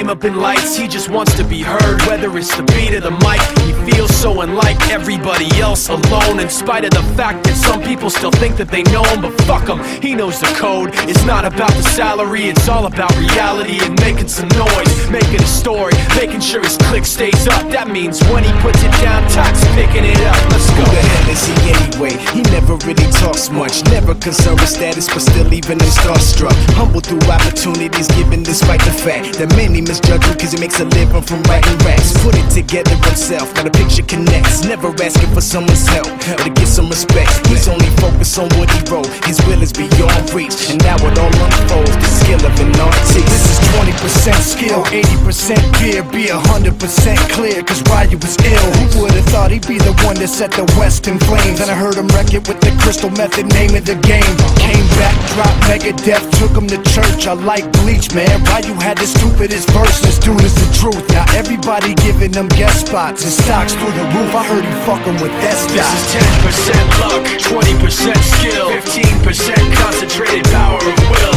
up in lights, he just wants to be heard. Whether it's the beat or the mic, he feels so unlike everybody else, alone. In spite of the fact that some people still think that they know him, but fuck him, he knows the code. It's not about the salary, it's all about reality and making some noise, making a story, making sure his click stays up. That means when he puts it down, Tox picking it up. Let's go. Who the hell is he anyway? He never really talks much, never concerned with status, but still leaving him starstruck. Humble through opportunities given despite the fact that many misjudge him cause he makes a living from writing raps. Put it together himself, got a picture connects, never asking for someone's help or to get some respect. He's only focused on what he wrote, his will is beyond reach, and now it all unfolds, the skill of an artist. This is 20% skill, 80% fear, be 100% clear, cause Ryu was ill. Who would've thought he'd be the one that set the West in flames? And I heard him wreck it with the crystal method, name of the game. Came back, dropped Megadeth, took him to church. I like Bleach, man. Ryu had the stupidest verse, this dude is the truth. Now everybody giving them guest spots and stocks through the roof. I heard he fucking with that stock. This is 10% luck, 20% skill, 15% concentrated power of will,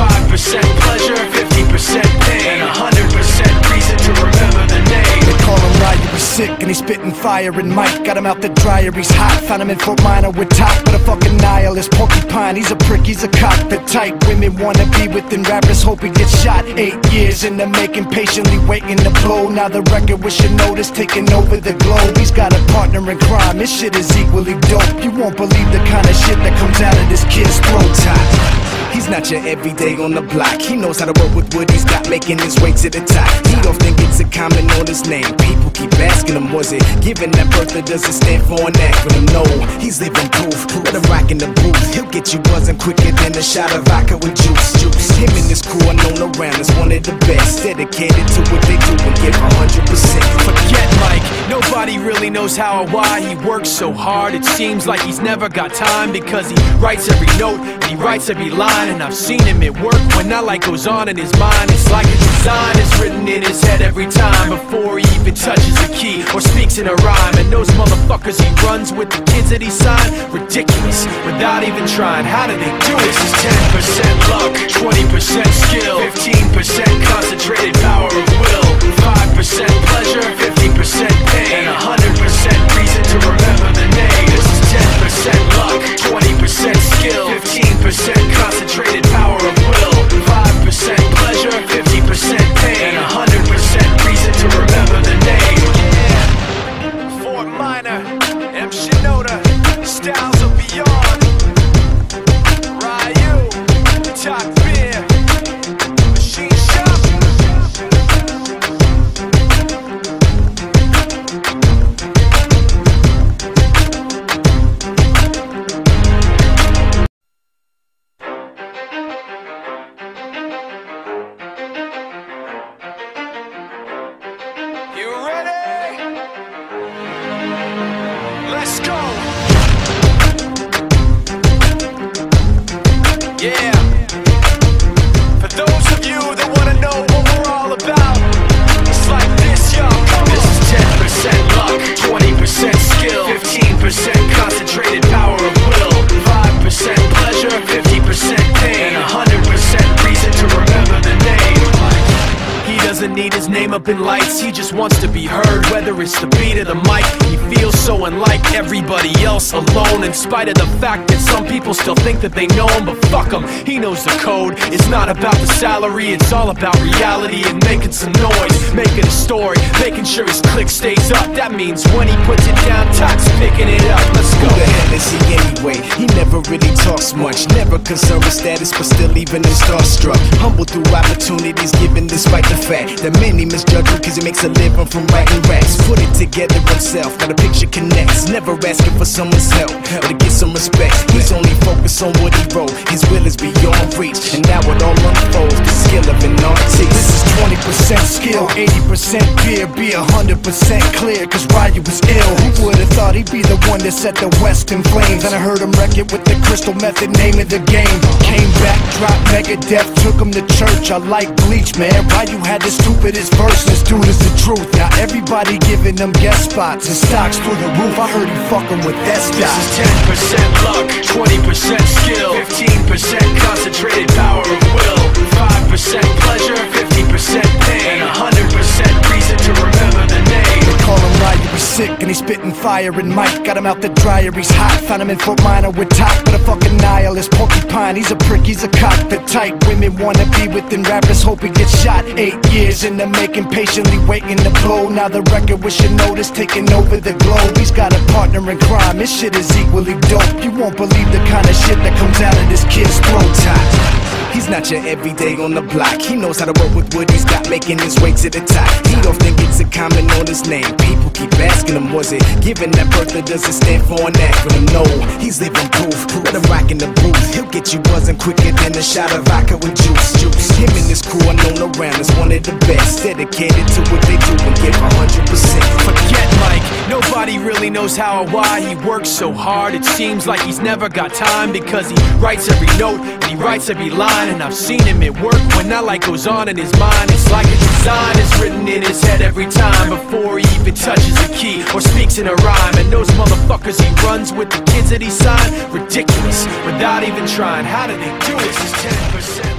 5% pleasure, 50% pain, and 100% reason to remember the name. They call him Ryu, he's sick and he's spitting fire and Mike got him out the dryer, he's hot. Found him in Fort Minor with top, but a fucking nihilist porcupine. He's a prick, he's a cock, the type women wanna be within rappers, hope he gets shot. 8 years in the making, patiently waiting to blow. Now the record with your notice taking over the globe. He's got a partner in crime, this shit is equally dope. You won't believe the kind of shit that comes out of this kid's throat. He's not your everyday on the block. He knows how to work with what he's got, making his way to the top. He don't think it's a comment on his name. People keep asking him, was it given that birth that doesn't stand for an acronym? No, he's living proof. Let him rock in the booth. He'll get you buzzing quicker than a shot of vodka with juice. Him and his crew are known around as one of the best, dedicated to what they do and give 100%. Forget Mike, nobody really knows how or why he works so hard. It seems like he's never got time, because he writes every note and he writes every line. And I've seen him at work when that light goes on in his mind. It's like a design is written in his head every time before he even touches a key or speaks in a rhyme. And those motherfuckers he runs with, the kids that he signed, ridiculous, without even trying. How do they do it? This is 10% luck, 20% skill, 15% concentrated power of will, 5% pleasure, 50% pain, and 100% reason to remember the name. This is 10% luck, 20% skill, 15% concentrated power of will, 5% pleasure, 50% pain, and 100% reason to remember the name. Yeah. Fort Minor, M. Shinoda, styles of beyond. Ryu, Top Beer, Machine Shop. You ready? Let's go. Yeah. For those of you that want to know what we're all about, it's like this, y'all. This is 10% luck, 20% skill, 15% concentrated power of will, 5% pleasure, 50% pain, and 100% reason to remember the name. He doesn't need his name up in lights, he just wants to be heard. Whether it's the beat or the mic, he feels so unlike everybody else, alone. In spite of the fact that some people still think that they know him, but fuck him, he knows the code. It's not about the salary, it's all about reality and making some noise, making a story, making sure his click stays up. That means when he puts it down, Tox picking it up. Let's go. Who the hell is he anyway? He never really talks much, never concerned with status, but still leaving him starstruck. Humble through opportunities given despite the fact that many misjudge him cause he makes a living from writing raps. Put it together himself, got a picture connects, never asking for someone's help or to get some respect. He's only focused on what he wrote, his will is beyond reach, and now it all unfolds, the skill of an artist. This is 20% skill, 80% fear, be 100% clear, cause Ryu was ill. Who would've thought he'd be the one that set the West in flames? And I heard him wreck it with the crystal method, name of the game. Came back, dropped Megadeth, took him to church. I like Bleach, man. Ryu had the stupidest verse, this dude is the truth. Now everybody giving them guest spots and stocks through the roof. I heard he fucking with that stock. This is 10% luck, 20% skill, 15% concentrated power of will, 5% pleasure, 50% pain, and 100% fire and Mike. Got him out the dryer, he's hot. Found him in Fort Minor with top, but a fucking nihilist porcupine. He's a prick, he's a cock. The type women wanna be within, rappers hope he gets shot. 8 years in the making, patiently waiting to blow. Now the record with your notice taking over the globe. He's got a partner in crime, his shit is equally dope. You won't believe the kind of shit that comes out of this kid's throat. He's not your everyday on the block. He knows how to work with what he's got, making his way to the top. He don't think it's a comment on his name. People keep asking him, was it given that birth that doesn't stand for an acronym? No, he's living proof. Let him rock in the booth. He'll get you buzzing quicker than a shot of vodka with juice. Him and his crew are known around as one of the best, dedicated to what they do and give 100%. Forget Mike, nobody really knows how or why he works so hard. It seems like he's never got time, because he writes every note and he writes every line. And I've seen him at work when that light goes on in his mind. It's like a design is written in his head every time, before he even touches a key or speaks in a rhyme. And those motherfuckers he runs with, the kids that he signed, ridiculous, without even trying. How do they do it? It's 10%.